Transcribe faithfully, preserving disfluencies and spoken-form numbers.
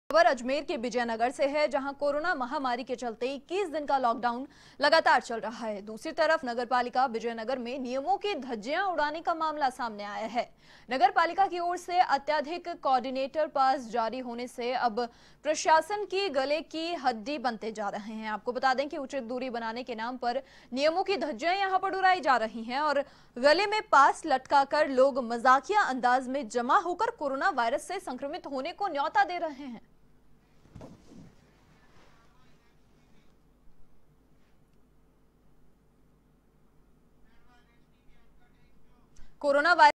खबर अजमेर के विजयनगर से है, जहां कोरोना महामारी के चलते इक्कीस दिन का लॉकडाउन लगातार चल रहा है। दूसरी तरफ नगरपालिका विजयनगर में नियमों की धज्जियां उड़ाने का मामला सामने आया है। नगरपालिका की ओर से अत्यधिक कोऑर्डिनेटर पास जारी होने से अब प्रशासन की गले की हड्डी बनते जा रहे हैं। आपको बता दें कि उचित दूरी बनाने के नाम पर नियमों की धज्जियां यहां पर उड़ाई जा रही हैं और गले में पास लटकाकर लोग मजाकिया अंदाज में जमा होकर कोरोना वायरस से संक्रमित होने को न्योता दे रहे हैं। Corona virus